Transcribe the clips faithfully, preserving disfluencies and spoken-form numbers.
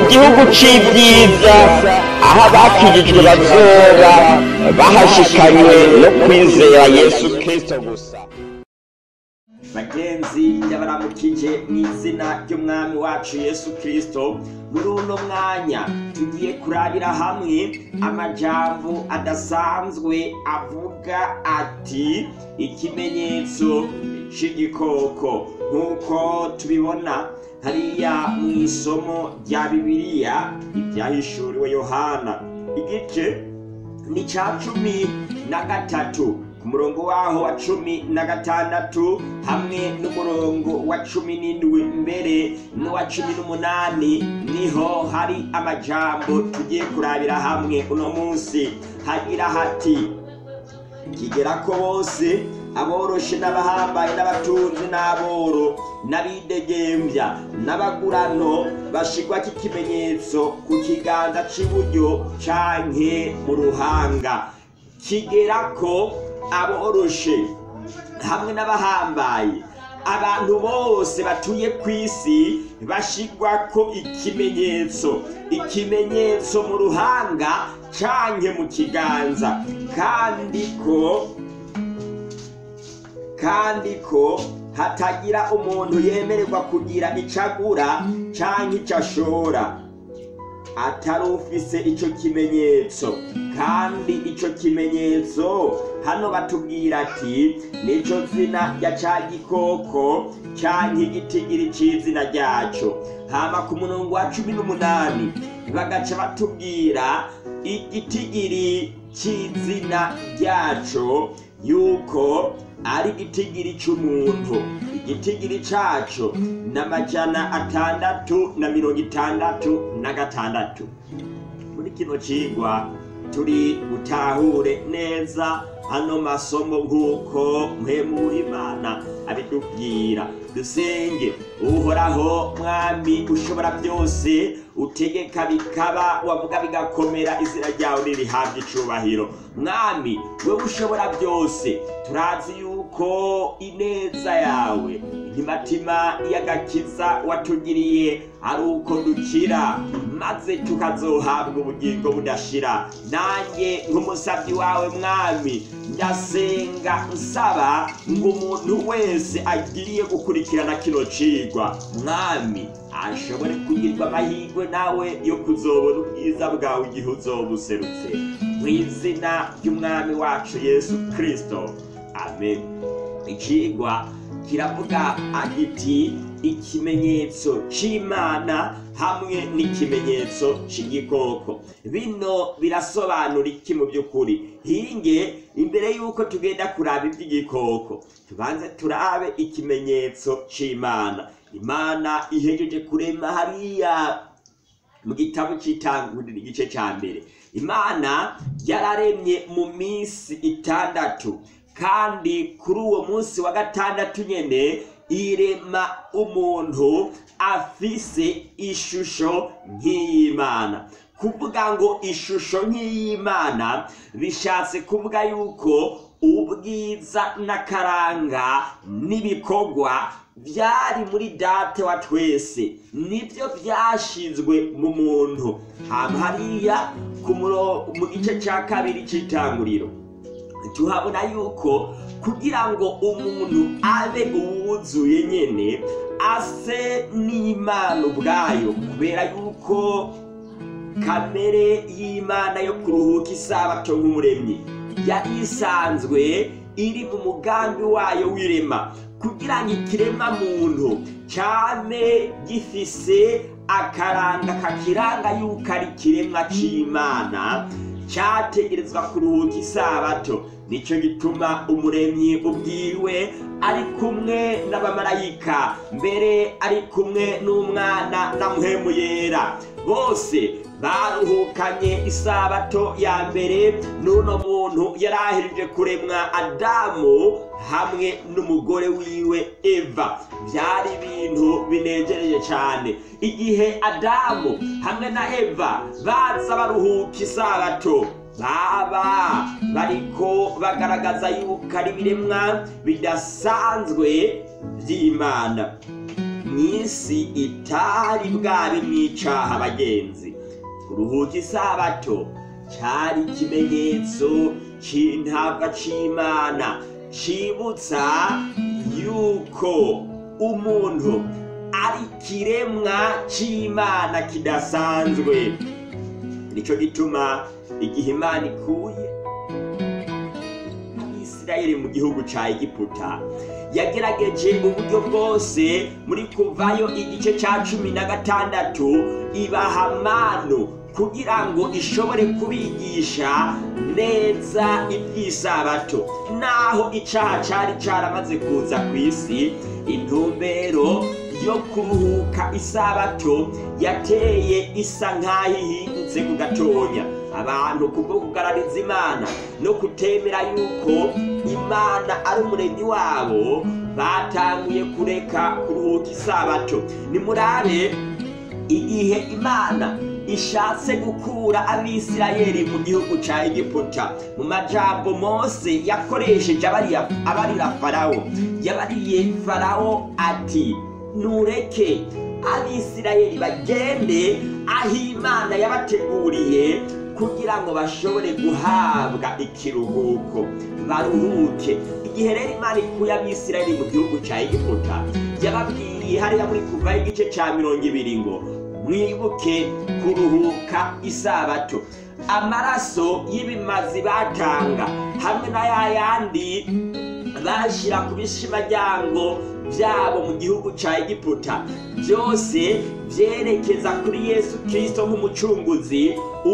gihugu c'ibyiza aho abakijijwe bazoba bahashikanywe no kwizera Yesu Kristo gusa. Bagenzi yabaramukije mu izina ry'umwami wacu Yesu Kristo. Muri uno mwanya tugiye kurabira hamwe amajambo adasanzwe avuga ati ikimenyetso c'igikoko, nk'uko tubibona hariya mu isomo rya Bibiliya ivyahishuriwe Yohana igice ni ca cumi na gatatu ku murongo waho wa cumi na gatandatu hamwe n'umurongo wa cumi n'indwi mbere n'uwa cumi n'umunani niho hari amajambo tugiye kurabira hamwe uno munsi. Hagira hati kigera ko bose aboroshe n'abahambaye n'abatunzi n'aboro n'abidegembya n'abagurano bashigwa k'ikimenyetso ku kiganza c'iburyo canke mu ruhanga. Kigera ko aboroshe hamwe n'abahambaye, abantu bose batuye kw'isi bashigwa ko ikimenyetso ikimenyetso mu ruhanga canke mu kiganza, kandi ko kandi ko hatagira umuntu yemererwa kugira icagura canke icashora atari ufise ico kimenyetso. Kandi ico kimenyetso hano batubwira ati nico zina rya ca gikoko canke igitigiri c'izina ryaco. Hama ku murongo wa cumi n'umunani bagaca batubwira igitigiri c'izina ryaco yuko ari igitigiri c'umuntu. Igitigiri caco n'amajana atandatu na mirongo itandatu na gatandatu. Muri kino cigwa turi gutahure neza hano masomo nk'uko mpemu w'Imana abitubwira. Dusenge. Uhoraho mwami ushobora byose, utegeka bikaba, wavuga bigakomera, izina ryawe ririhabwa icubahiro. Mwami wewe ushobora byose, turazi yuko ineza yawe imitima y'agakiza watugiriye ari uko dukira maze tukazohabwa ubugingo budashira. Nanjye nk'umusavyi wawe mwami ndasenga nsaba ngo umuntu wese agiriye gukurikirana kino cigwa mwami ashobore kugirirwa amahirwe nawe yo kuzobona ubwiza bwawe igihe uzoba userutse, mu izina ry'umwami wacu Yesu Kristo, amen. Icigwa kiravuga agiti ikimenyetso c'Imana hamwe n'ikimenyetso c'igikoko. Bino birasobanura iki mu by'ukuri? Hinge imbere yuko tugenda kuraba ivy'igikoko tubanze turabe ikimenyetso c'Imana. Imana ihejeje kurema hariya mu gitabo c'Itanguriro igice ca mbere, Imana yararemye mu minsi itandatu, kandi kuri uwo munsi wa gatandatu nyene irema umuntu afise ishusho nk'iy'Imana. Kuvuga ngo ishusho nk'iy'Imana bishatse kuvuga yuko ubwiza n'akaranga n'ibikorwa vyari muri Date wa twese nivyo vyashizwe mu muntu. Hariya mu gice ca kabiri c'Itanguriro tuhabona yuko kugira ngo umuntu abe uwuzuye nyene ase n'Imana ubwayo, kubera yuko kamere y'Imana yo kuruhuka isabato nk'umuremyi yari isanzwe iri mu mugambi wayo w'irema, kugira ngo ikirema muntu cyane gifise akaranga kakiranga yuko ari kiremwa c'Imana cyategerezwa kuruhuka isabato. Nico gituma umuremyi ubwiwe ari kumwe n'abamarayika, mbere ari kumwe n'umwana na mpwemu yera, bose baruhukanye isabato ya mbere. Nuno muntu yarahirije kuremwa Adamu hamwe n'umugore wiwe Eva. Byari ibintu binejereje cyane igihe Adamu hamwe na Eva baza baruhuka isabato, baba bariko bagaragaza yuko ari biremwa bidasanzwe vy'Imana. mw'isi itari bwabe mw'icaha bagenzi. Kuruhuka isabato cari ikimenyetso c'intabwa c'Imana, cibutsa yuko umuntu ari kiremwa c'Imana kidasanzwe. Nico gituma igihe Imana ikuye Abisirayeli mu gihugu ca Egiputa, yagerageje uburyo bwose muri Kuvayo igice ca cumi na gatandatu ibaha manu kugira ngo ishobore kubigisha neza iby'isabato. Naho icaha cari caramaze kuza kw'isi, intumbero yo kuruhuka isabato yateye isa nk'aho ihindutse ku gatonya. Abantu kubwo kugarariza Imana no kutemera yuko Imana ari umuremyi wabo, batanguye kureka kuruhuka isabato. Nimurabe igihe Imana ishatse gukura Abisirayeli mu gihugu ca Egiputa, mu majambo Mose yakoresheje abarira Farawo, yabariye Farawo ati nureke Abisirayeli bagende aho Imana yabateguriye kugira ngo bashobore guhabwa ikiruhuko, baruhuke. Igihe rero Imana ikuye Abisirayeli mu gihugu ca Egiputa, yababwiye hariya muri Kuvayo igice ca mirongo ibiri ngo mwibuke kuruhuka isabato. Amaraso y'ibimazi batanga hamwe na yayandi bashira ku bishimaryango vyabo mu gihugu ca Egiputa, byose vyerekeza kuri Yesu Kristo nk'umucunguzi,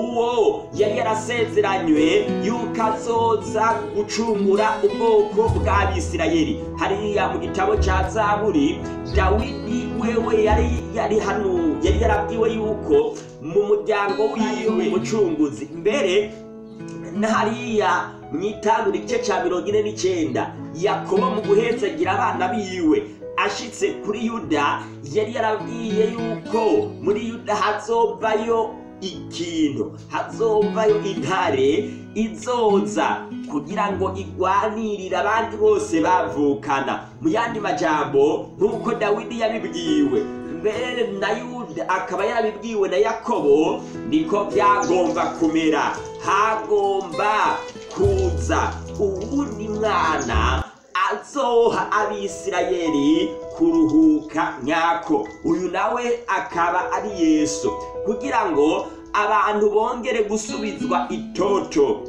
uwo yari yarasezeranywe yuko azoza gucungura ubwoko bw'Abisirayeli. Hariya mu gitabo ca Zaburi, Dawidi wewe yari yari hano yari yarabwiwe yuko mu muryango wiwe umucunguzi. Mbere na hariya mw'itangura igice ca mirongo ine n'icenda, Yakobo mu guhezagira abana biwe ashitse kuri Yuda, yari yarabwiye yuko muri Yuda hazovayo ikintu, hazovayo intare izoza kugira ngo igwanirire abandi bose bavukana. Mu yandi majambo nk'uko Dawidi yabibwiwe, mbere na Yuda akaba yarabibwiwe na Yakobo, niko byagomba kumera. Hagomba kuza uwundi mwana azoha Abisirayeli kuruhuka nyako. Uyu nawe akaba ari Yesu, kugira ngo abantu bongere gusubizwa itoto.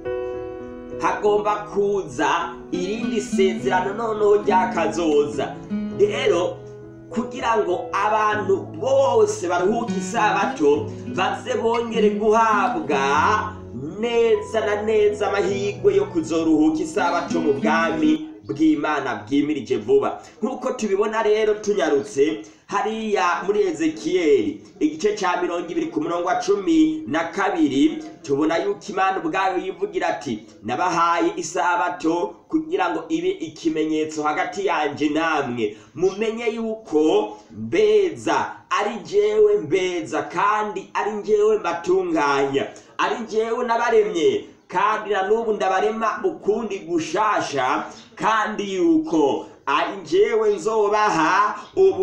Hagomba kuza irindi sezerano noneho ryakazoza. Rero kugira ngo abantu bose baruhuke isabato, baze bongere guhabwa neza na neza amahirwe yo kuzoruhuka isabato mu bwami bw'Imana bwimirije vuba. Nk'uko tubibona rero tunyarutse hariya muri Ezekiyeli igice ca mirongo ibiri ku murongo wa cumi na kabiri, tubona yuko Imana ubwayo yivugira ati nabahaye isabato kugira ngo ibe ikimenyetso hagati yanje namwe, mumenye yuko mbeza ari jewe mbeza, kandi ari jewe mbatunganya, ari jewe nabaremye, kandi na n'ubu ndabarema ukundi gushasha, kandi yuko ari jewe nzobaha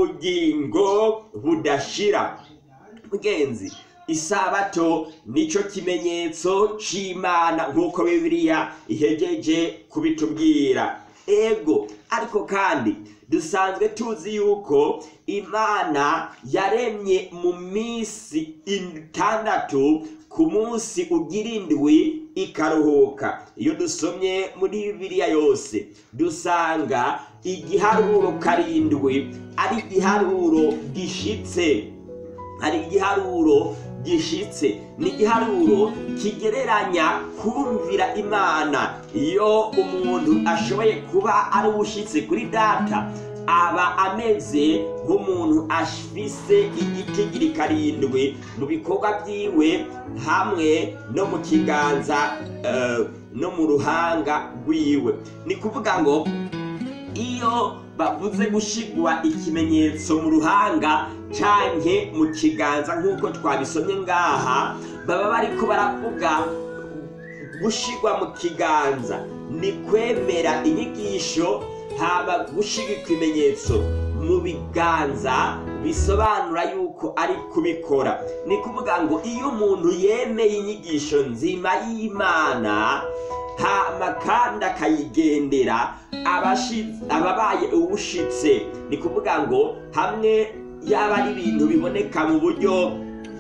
ubugingo budashira. Mugenzi, isabato nico kimenyetso c'Imana nk'uko Bibiliya ihejeje kubitubwira. Ego, ariko kandi dusanzwe tuzi yuko Imana yaremye mu misi itandatu, ku munsi ugira indwi ikaruhuka. Iyo dusomye muri Bibiliya yose dusanga igiharuro karindwi ari igiharuro gishitse, ari igiharuro gishitse, ni igiharuro kigereranya kumvira Imana. Iyo umuntu ashoboye kuba ari ubushitse kuri data, aba ameze nk'umuntu afise igitigiri karindwi mu bikorwa byiwe, hamwe no mu kiganza uh, no mu ruhanga rwiwe. Ni kuvuga ngo iyo bavuze gushigwa ikimenyetso mu ruhanga canke mu kiganza nk'uko twabisomye ngaha, baba bariko baravuga gushigwa mu kiganza ni kwemera inyigisho, haba gushiga ikimenyetso mu biganza bisobanura yuko ari kubikora. Ni kuvuga ngo iyo umuntu yemeye inyigisho nzima y'Imana hama kandi akayigendera ababaye ubushitse, ni kuvuga ngo hamwe yaba ari ibintu biboneka mu buryo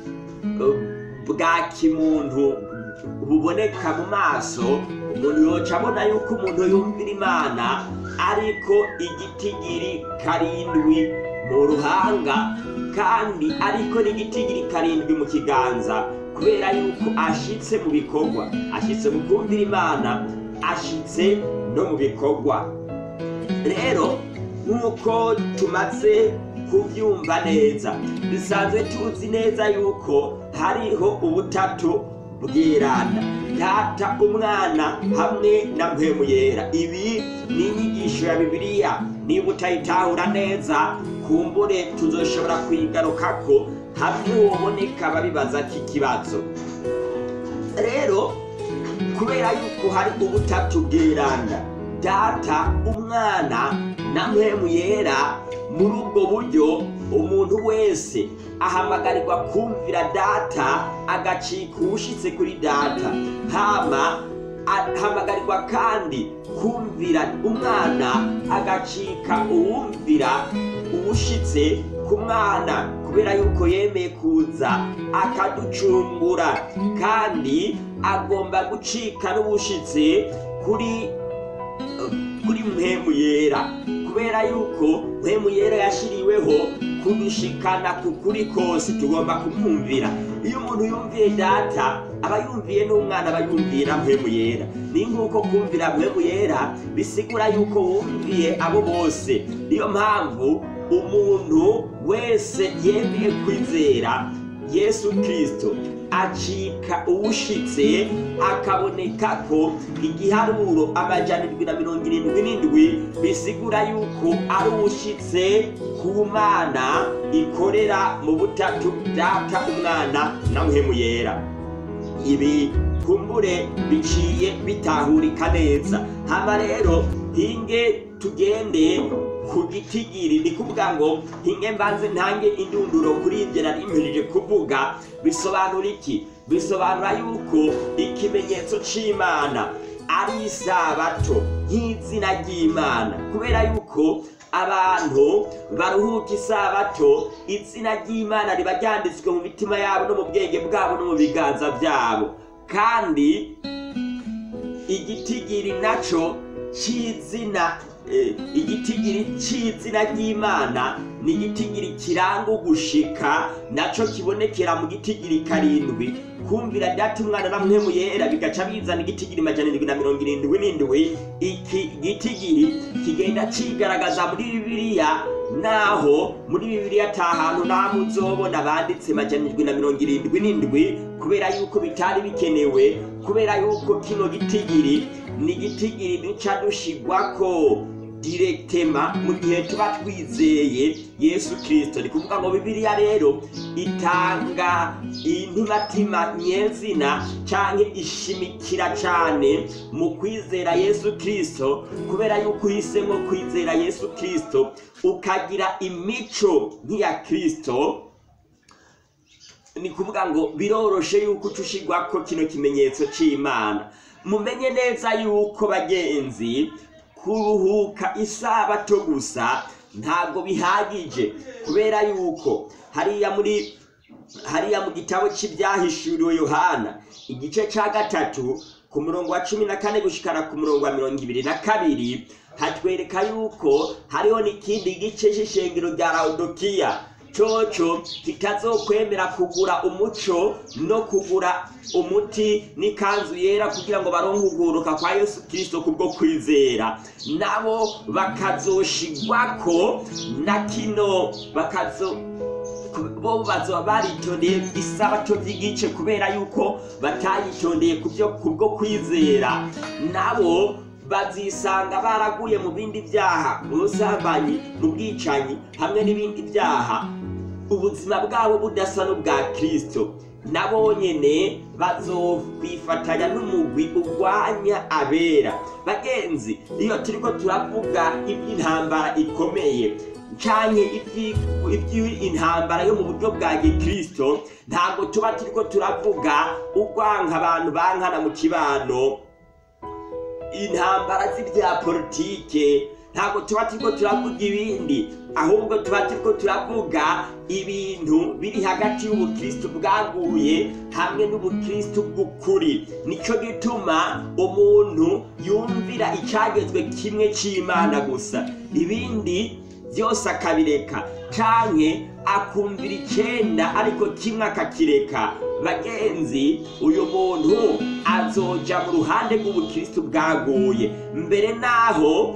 bwa kimuntu buboneka mu maso, umuntu yoca abona yuko umuntu yumvira Imana, ariko igitigiri karindwi mu ruhanga kandi ariko n'igitigiri karindwi mu kiganza, kubera yuko ashitse mu bikorwa, ashitse mu kumvira Imana, ashitse no mu bikorwa. Rero nk'uko tumaze kubyumva neza, bisanzwe tuzi neza yuko hariho ubutatu bw'Imana, Data, Umwana hamwe na Mpwemu Yera. Ibi ni inyigisho ya Bibiliya, niba utayitahura neza kumbure tuzoshobora kuyigarukako hamwe woboneka babibaza k'ikibazo. Rero kubera yuko hari ubutatu bw'Imana, Data, Umwana na Mpwemu Yera, muri ubwo buryo umuntu wese ahamagarirwa kumvira Data agacika ubushitse kuri Data, hama ahamagarirwa kandi kumvira Umwana agacika uwumvira ubushitse ku Mwana, kubera yuko yemeye kuza akaducungura, kandi agomba gucika n'ubushitse kuri kuri Mpwemu Yera, kubera yuko Mpwemu Yera yashiriweho kudushikana ku kuri kose, tugomba kumwumvira. Iyo umuntu yumviye Data aba yumviye n'Umwana, aba yumviye na Mpwemu Yera. Ni nk'uko kumvira Mpwemu Yera bisigura yuko wumviye abo bose. Niyo mpamvu umuntu wese yemeye kwizera Yesu Kristo acika ubushitse, akaboneka ko igiharuro amajana indwi na mirongo irindwi n'indwi bisigura yuko ari ubushitse ku Mana ikorera mu butatu Data, Umwana na Mpwemu Yera. Ibi kumbure biciye bitahurika neza. Hama rero hinge tugende ku gitigiri, ni kuvuga ngo hinge mbanze ntange indunduro kuri ibyo nari mpejeje kuvuga. Bisobanura iki? Bisobanura yuko ikimenyetso c'Imana ari isabato nk'izina ry'Imana, kubera yuko abantu baruhuka isabato, izina ry'Imana riba ryanditswe mu mitima yabo no mu bwenge bwabo no mu biganza byabo, kandi igitigiri naco c'izina igitigiri c'izina ry'Imana ni igitigiri kiranga ugushika, naco kibonekera mu gitigiri karindwi. Kumvira Data, Umwana na Mpwemu Yera bigaca bizana igitigiri majana indwi na mirongo irindwi n'indwi. Iki gitigiri kigenda cigaragaza muri Bibiliya, naho muri Bibiliya ata hantu namwe uzobona banditse majana indwi na mirongo irindwi n'indwi, kubera yuko bitari bikenewe, kubera yuko kino gitigiri ni igitigiri duca dushigwako direktema mu gihe tuba twizeye Yesu Kristo. Ni kuvuga ngo Bibiliya rero itanga intimatima nyezina canke ishimikira cane mu kwizera Yesu Kristo, kubera yuko uhisemo kwizera Yesu Kristo ukagira imico nk'iya Kristo. Ni kuvuga ngo biroroshe yuko ucushigwako kino kimenyetso c'Imana. Mumenye neza yuko bagenzi, kuruhuka isabato gusa ntabwo bihagije, kubera yuko hariya muri hariya mu gitabo cy'ibyahishuriwe Yohana igice ca gatatu ku murongo wa cumi na kane gushikana ku murongo wa mirongo ibiri na kabiri hatwereka yuko hariho n'ikindi gice c'ishengero rya Laodikiya coco kitazokwemera kugura umuco no kugura umuti n'ikanzu yera kugira ngo baronke uguruka kwa Yesu Kristo kubwo kwizera. Nabo bakazoshigwako na kino bakazo bo bazoba baritondeye isabato by'igice, kubera yuko batayitondeye kubyo kubwo kwizera. Nabo bazisanga baraguye mu bindi byaha, ubusambanyi, mu bwicanyi hamwe n'ibindi byaha, ubuzima bwabo budasa n'ubwa Kristo. nabo nyene bazokwifatanya n'umugwi urwanya abera. Bagenzi, iyo turiko turavuga iby'intambara ikomeye canke iby'intambara yo mu buryo bwa gikristo, ntabwo tuba turiko turavuga urwanka abantu bankana mu kibano, intambara z'ibya politike, ntabwo tuba turiko turavuga ibindi, ahubwo tuba turiko turavuga ibintu biri hagati y'ubukristo bwaguye hamwe n'ubukristo bw'ukuri. Nico gituma umuntu yumvira icagezwe kimwe c'Imana gusa, ibindi byose akabireka, canke akumvira icenda ariko kimwe akakireka. Bagenzi, uyu muntu azoja mu ruhande rw'ubukristo bwaguye. Mbere naho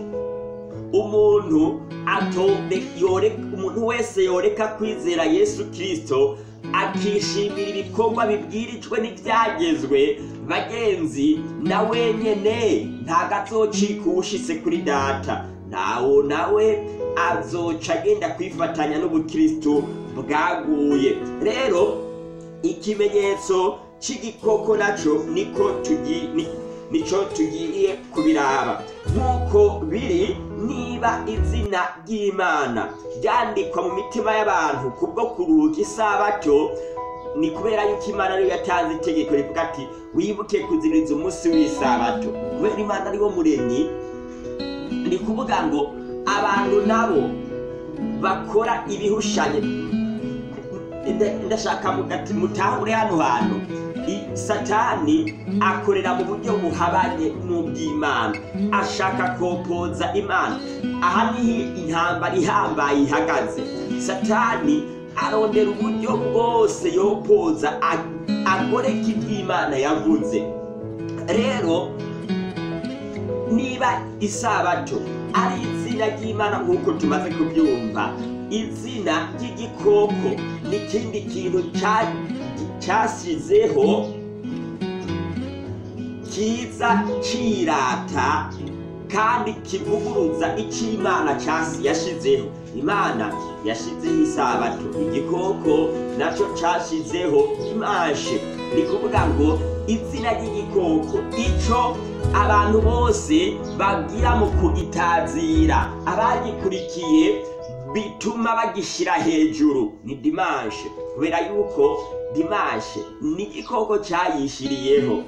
umuntu atobe yoreka umuntu wese yoreka kwizera Yesu Kristo akishimira ibikorwa bibwirijwe n'ibyagezwe, bagenzi, na wenyene ntago azocika uwushitse kuri data, nawo nawe azoca agenda kwifatanya n'ubukristo bwaguye. Rero ikimenyetso c'igikoko naco niko tugi ni, nico tugiye kubiraba. Nk'uko biri, niba izina ry'Imana ryandikwa mu mitima y'abantu kubwo kuruhuka isabato, ni kubera yuko Imana ariyo yatanze itegeko rivuga ati wibuke kuziririza umunsi w'isabato. Kubera Imana ariwo muremyi, ni kuvuga ngo abantu nabo bakora ibihushanye. Ndashaka mugati mutahure hano hantu, Satani akorera mu buryo buhabanye n'ubw'Imana, ashaka kopoza Imana. Aha niho intambara ihambaye ihagaze. Satani arondera uburyo bwose yopoza agoreka iby'Imana yavuze. Rero niba isabato ari izina ry'Imana nk'uko tumaze kubyumva, izina ry'igikoko n'ikindi kintu cyasizeho kiza cirata kandi kivuguruza icyo Imana yashizeho. Imana yashizeho isabato, igikoko nacyo cyashizeho dimanche. Ni kuvuga ngo izina ry'igikoko ico abantu bose bagira mu kugitazira, abagikurikiye bituma bagishira hejuru ni dimanche, kubera yuko dimanche ni igikoko cyayishiriyeho.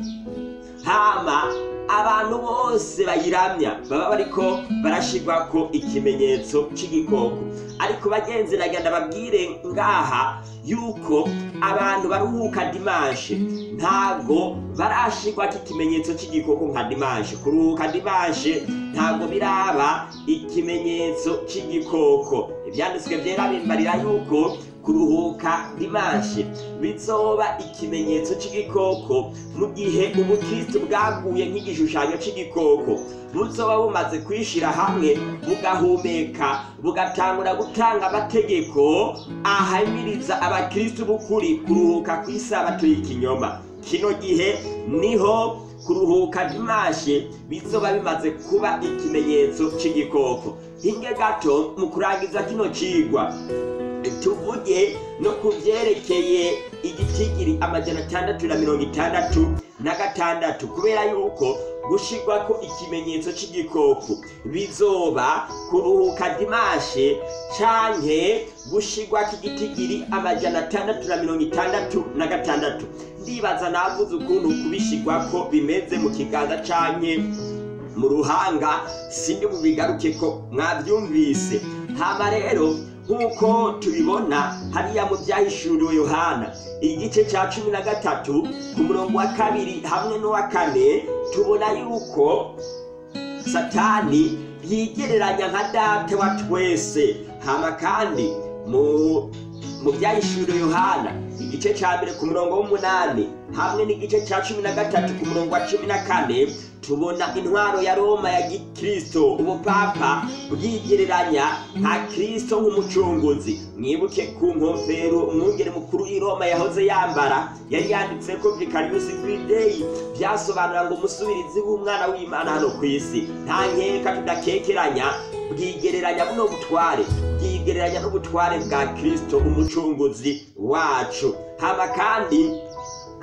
Hama abantu bose bayiramya baba bariko barashirwako ikimenyetso c'igikoko. Ariko bagenzi, nagenda babwire ngaha yuko abantu baruhuka dimanche ntabwo barashirwako ikimenyetso c'igikoko nka dimanche. Kuruhuka dimanche ntabwo biraba ikimenyetso c'igikoko. Ivyanditswe vyera bimbarira yuko kuruhuka dimanche bizoba ikimenyetso c'igikoko mu gihe ubukristo bwaguye nk'igishushanyo c'igikoko buzoba bumaze kwishira hamwe, bugahumeka, bugatangura gutanga amategeko ahamiriza abakristo b'ukuri kuruhuka kw'isabato y'ikinyoma. Kino gihe niho kuruhuka dimanche bizoba bimaze kuba ikimenyetso c'igikoko. Hinge gato mu kurangiza kino cigwa tuvuge no kuvyerekeye igitigiri amajana atandatu na mirongo itandatu na gatandatu, kubera yuko gushirwako ikimenyetso c'igikoko bizoba kuruhuka dimanche canke gushirwako igitigiri amajana atandatu na mirongo itandatu na gatandatu. Ndibaza navuze ukuntu kubishirwako bimeze mu kiganza canke mu ruhanga, sindi bubigaruke ko mwavyumvise. Hama rero nk'uko tubibona hariya mu byahishuriwe Yohana igice cya cumi na gatatu ku murongo wa kabiri hamwe n'uwa kane, tubona yuko Satani yigereranya nka data wa twese. Hama kandi mu mu byahishuriwe Yohana igice cya mbere ku murongo w'umunani hamwe n'igice cya cumi na gatatu ku murongo wa cumi na kane, tubona intwaro ya Roma ya gikristo, ubupapa bwigereranya nka Kristo nk'umucunguzi. Mwibuke ku nkofero umwungere mukuru w'i Roma yahoze yambara yari yanditseko Vicarius Fidei, byasobanura ngo umusubirizi w'umwana w'Imana hano ku isi. Nta nkeka tudakekeranya bwigereranya buno butware, bwigereranya n'ubutware bwa Kristo umucunguzi wacu. Hama kandi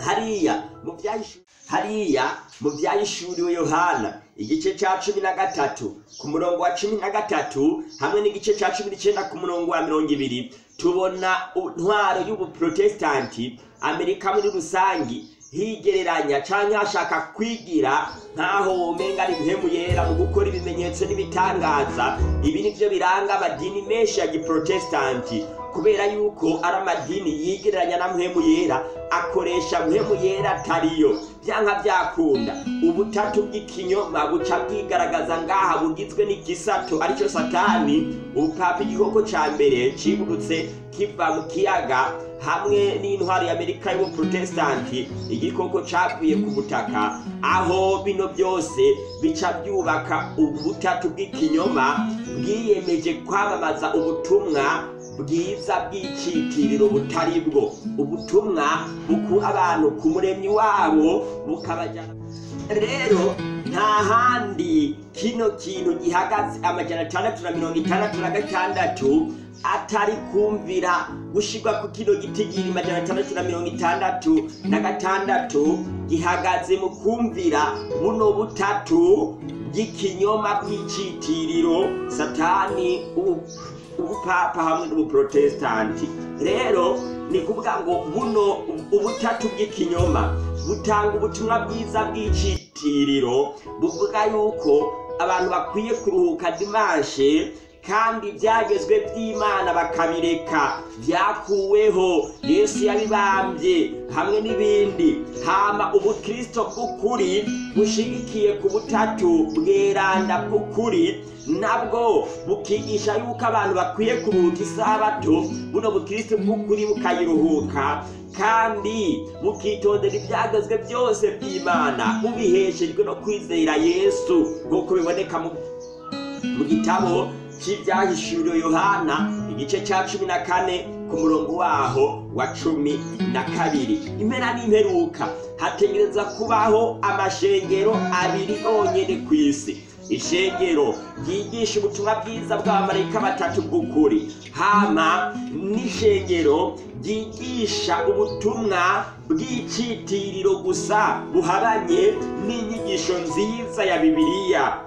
hariya mu byahishuriwe hariya mu byahishuriwe Yohana igice cya cumi na gatatu ku murongo wa cumi na gatatu hamwe n'igice cya cumi n'icyenda ku murongo wa mirongo ibiri tubona intwaro y'ubuprotestanti Amerika muri rusangi higereranya canke hashaka kwigira nkaho womenga ari mpemu yera mu gukora ibimenyetso n'ibitangaza. Ibi nivyo biranga amadini menshi ya giprotestanti, kubera yuko ari amadini yigereranya na mpemu yera, akoresha mpemu yera atariyo. Vyanka vyakunda ubutatu bw'ikinyoma buca bwigaragaza ngaha, bugizwe n'igisato arico Satani, ubupapa igikoko ca mbere cibutse kiva mu kiyaga, hamwe n'intwari y'Amerika y'ubuprotestanti igikoko cavuye ku butaka. Aho bino byose bica byubaka ubutatu bw'ikinyoma bwiyemeje kwamamaza ubutumwa bwiza bw'icitiriro butari bwo, ubutumwa bukura abantu ku muremyi wabo bukabajana. Rero nta handi kino kintu gihagaze amajana atandatu na mirongo itandatu na gatandatu atari kumvira gushirwa ku kino gitigiri amajana atandatu na mirongo itandatu na gatandatu gihagaze mu kumvira buno butatu bw'ikinyoma bw'icitiriro Satani, ubupapa hamwe n'ubuprotestanti. Rero ni kuvuga ngo buno ubutatu bw'ikinyoma butanga ubutumwa bwiza bw'icitiriro, buvuga yuko abantu bakwiye kuruhuka dimanche kandi ibyagezwe by'Imana bakabireka, byakuweho, Yesu yabibambye hamwe n'ibindi. Hama ubukristo bw'ukuri bushigikiye ku butatu bweranda bw'ukuri nabwo bukigisha yuko abantu bakwiye kuruhuka isabato. Buno bukristo bw'ukuri bukayiruhuka kandi bukitondera ibyagezwe byose by'Imana, bubiheshejwe no kwizera Yesu, nk'uko biboneka mu gitabo cy'ibyahishuriwe Yohana igice cya cumi na kane ku murongo waho wa cumi na kabiri. Impera n'imperuka hategereza kubaho amashengero abiri yonyene ku isi: ishengero ryigisha ubutumwa bwiza bw'abamarayika batatu bw'ukuri, hama n'ishengero ryigisha ubutumwa bw'icitiriro gusa buhabanye n'inyigisho nziza ya Bibiliya.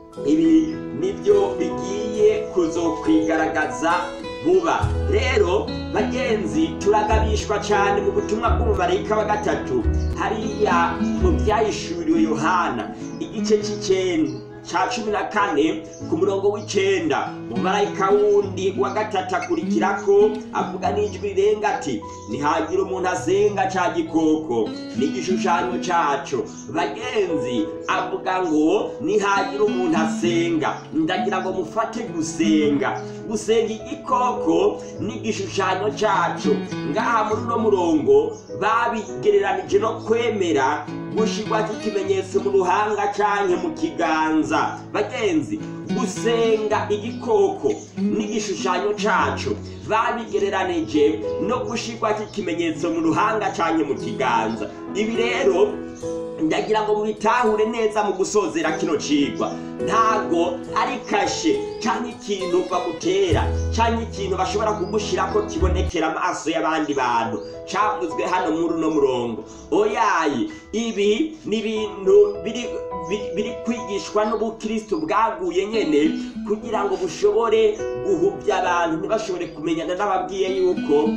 Ibi nibyo bigiye kuzokwigaragaza vuba. Rero bagenzi, turagabishwa cyane mu butumwa bw'umumarayika wa gatatu hariya mu byahishuriwe Yohana igice cy'icenda ca cumi na kane ku murongo w'icenda. Umumarayika wundi wa gatatu akurikirako avuga n'ijwi rirenga ati, nihagira umuntu asenga ca gikoko n'igishushanyo caco. Bagenzi, avuga ngo nihagira umuntu asenga. Ndagira ngo mufate gusenga, gusenga igikoko n'igishushanyo caco. Ngaha muri uno murongo babigereranije no kwemera gushirwa ikimenyetso mu ruhanga canke mu kiganza. Bagenzi, gusenga igikoko n'igishushanyo caco babigereranije no gushirwa ikimenyetso mu ruhanga canke mu kiganza. Ibi rero ndagira ngo mubitahure neza mu gusozera kino cigwa. Ntago ari kashe canke ikintu bagutera canke ikintu bashobora kugushirako kibonekera amaso y'abandi bantu cavuzwe hano muri uno murongo. Oyayi, ibi ni ibintu biri biri kwigishwa n'ubukristo bwaguye nyene kugira ngo bushobore guhuvya abantu ntibashobore kumenyana. N'ababwiye yuko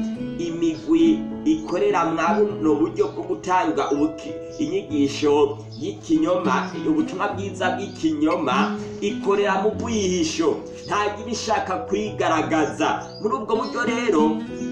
imigwi ikorera mwabuno buryo bwo gutanga inyigisho y'ikinyoma, ubutumwa bwiza bw'ikinyoma, ikorera mu bwihisho, ntagira ishaka kwigaragaza. Muri ubwo buryo rero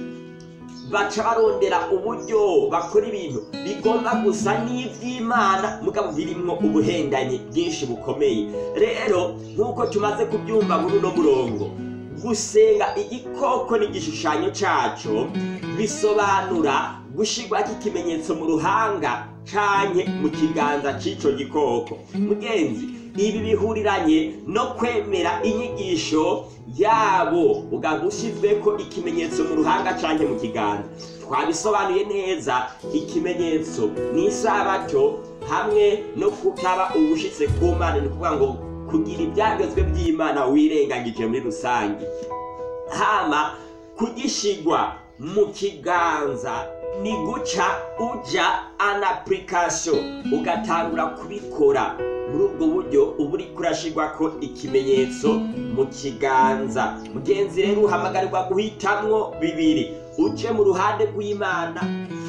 baca barondera uburyo bakora ibintu bigomba gusa n'ivy'Imana mugabo birimwo ubuhendanyi bwinshi bukomeye. Rero nk'uko tumaze kubyumva muri uno murongo, gusenga igikoko n'igishushanyo caco bisobanura gushirwa ikimenyetso mu ruhanga canke mu kiganza c'ico gikoko. Mugenzi, ibi bihuriranye no kwemera inyigisho yabo ugagushizweko ikimenyetso mu ruhanga canke mu kiganza. Twabisobanuye neza, ikimenyetso ni isabato hamwe no kutaba ubushitse ku Mana, ni kuvuga ngo kugira ibyagezwe by'Imana wirengagije muri rusange. Hama kugishigwa mu kiganza ni guca uja an application ugatangura kubikora. Muri ubwo buryo uba uri kurashirwa ko ikimenyetso mu kiganza. Mugenzi rero uhamagarirwa guhitamwo bibiri, uje mu ruhande rw'Imana.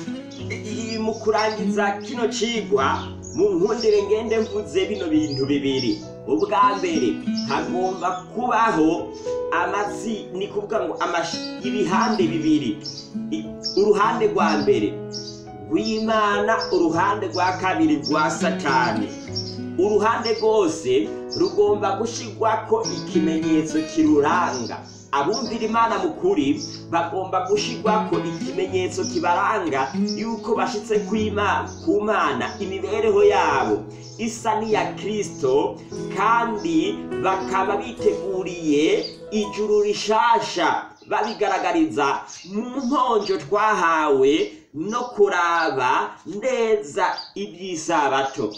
Mu kurangiza kino cigwa mu nkundire ngende mvuze bino bintu bibiri. Ubwa mbere hagomba kubaho amazi, ni kuvuga ngo ibihande bibiri, uruhande rwa mbere rw'Imana, uruhande rwa kabiri rwa Satani. Uruhande rwose rugomba gushirwako ikimenyetso kiruranga. Abumvira Imana mu kuri bagomba gushirwako ikimenyetso kibaranga yuko bashitse ku Mana, imibereho yabo isa n'iya Kristo, kandi bakaba biteguriye ijuru rishasha, babigaragariza mu nkonjo twahawe no kuraba neza iby'isabato.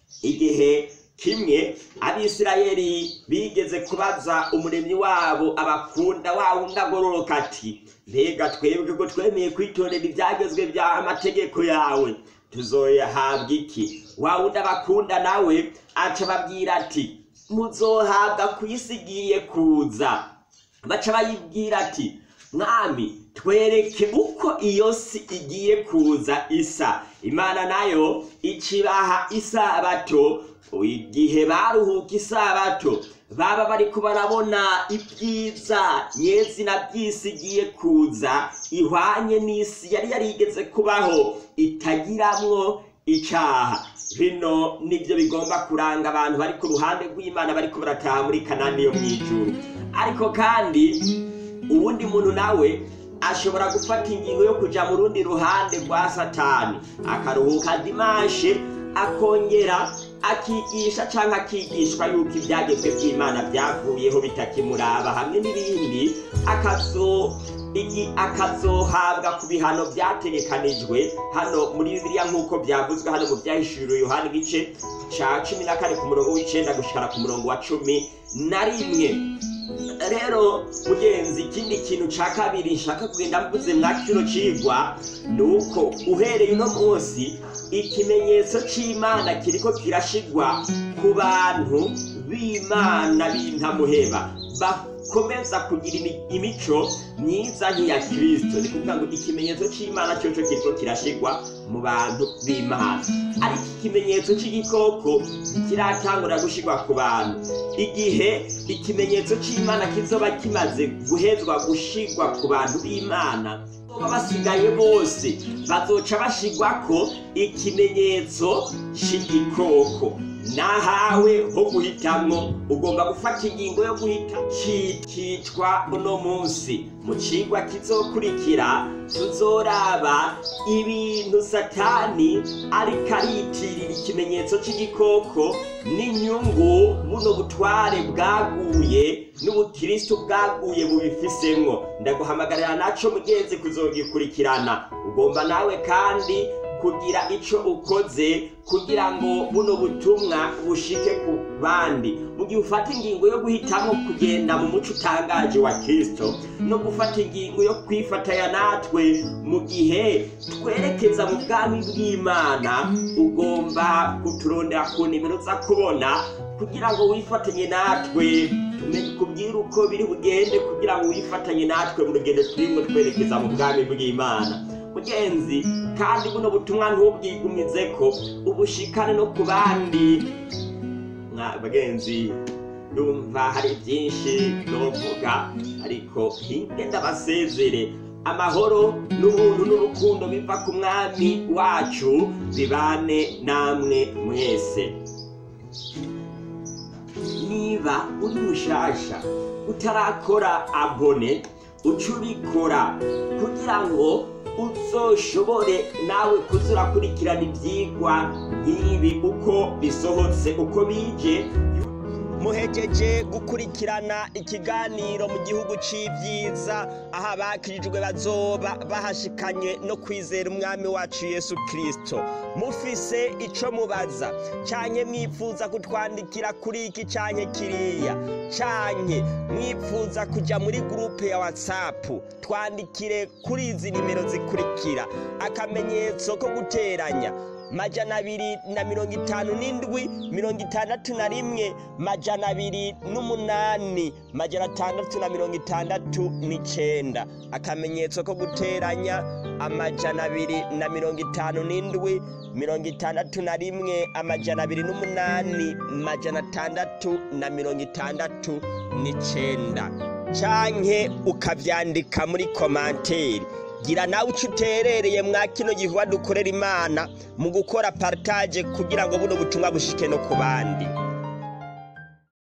Igihe kimwe Abisirayeli bigeze kubaza umuremyi wabo abakunda wawo ndagororoka ati, mbega twebwe ko twemeye kwitondera ibyagezwe bya amategeko yawe tuzoyahabwa iki? Wawo ndabakunda nawe aca babwira ati, muzohabwa kwisigiye kuza. Baca bayibwira ati, mwami twereke uko iyo si igiye kuza isa. Imana nayo icibaha isabato. Igihe baruhuka isabato baba bariko barabona ibyiza nyezina by'isi igiye kuza, ihwanye n'isi yari yarigeze kubaho itagiramwo icaha. Bino nivyo bigomba kuranga abantu bari ku ruhande rw'Imana, bariko barataha muri Kanani yo mw'ijuru. Ariko kandi uwundi muntu nawe ashobora gufata ingingo yo kuja mu rundi ruhande rwa Satani, akaruhuka dimashe, akongera akigisha canke akigishwa yuko ibyagezwe by'Imana byavuyeho bitakimuraba, hamwe n'ibindi akazo iki akazohabwa ku bihano byategekanijwe hano muri Bibiliya nk'uko byavuzwe hano mu Byahishuriwe Yohana igice ca cumi na kane ku murongo w'icenda gushikara ku murongo wa cumi na rimwe. Rero mugenzi, ikindi kintu ca kabiri nshaka kugenda mvuze mwa kino cigwa nuko uhereye uno munsi ikimenyetso c'Imana kiriko kirashigwa ku bantu b'Imana b'intamuheba bakomeza kugira imico myiza nk'iya Kristo. Ni kuvuga ngo ikimenyetso c'Imana cyoco kiriko kirashigwa mu bantu b'Imana, ariko ikimenyetso c'igikoko kiratangura gushigwa ku bantu. Igihe ikimenyetso c'Imana kizoba kimaze guhezwa gushigwa ku bantu b'Imana, basigaye bose bazoca bashigwako ikimenyetso c'igikoko. Nahawe ho guhitamwo, ugomba gufata ingingo yo guhita. Kitwa uno munsi mu cigwa kizokurikira tuzoraba ibintu Satani ariko aritirira ikimenyetso c'igikoko n'inyungu buno butware bwaguye n'ubukristo bwaguye bubifisemwo. Ndaguhamagarira naco mugenzi kuzogikurikirana. Ugomba nawe kandi kugira ico ukoze kugira ngo buno butumwa bushike ku bandi. Mu gihe ufata ingingo yo guhitamo kugenda mu muco utangaje wa Kristo, no gufata ingingo yo kwifatanya natwe mu gihe twerekeza mu bwami bw'Imana, ugomba kuturondera ku nimero za kubona kugira ngo wifatanye natwe, tumenye kubwira uko biri bugende kugira ngo wifatanye natwe mu rugendo turimo twerekeza mu bwami bw'Imana. Mugenzi, kandi buno butumwa ntubwigumizeko, ubushikane no ku bandi. Bagenzi, ndumva hari byinshi novuga, ariko hinge ndabasezere. Amahoro n'ubuntu n'urukundo biva ku mwami wacu bibane namwe mwese. Niba uri mushasha utarakora abone, ucubikora kugira ngo uzoshobore nawe kuzurakurikirana ibyigwa nk'ibi uko bisohotse, uko bije. muhejeje gukurikirana ikiganiro mu gihugu c'ivyiza aho abakirijwe bazoba bahashikanye no kwizera umwami wacu Yesu Kristo. Mufise ico mubaza canke mwifuza kutwandikira kuri iki canke kiriya, canke mwifuza kuja muri groupe ya WhatsApp, twandikire kuri izi nimero zikurikira: akamenyetso ko guteranya majana abiri na mirongo itanu n'indwi mirongo itandatu na rimwe majana abiri n'umunani majana atandatu na mirongo itandatu n'icenda. Akamenyetso ko guteranya amajana abiri na mirongo itanu n'indwi mirongo itandatu na rimwe amajana abiri n'umunani majana atandatu na mirongo itandatu n'icenda, canke ukavyandika muri komanteri. Gira nawe uco uterereye mwa kino gikorwa dukorera Imana mu gukora partage kugira ngo buno butumwa bushike no ku bandi.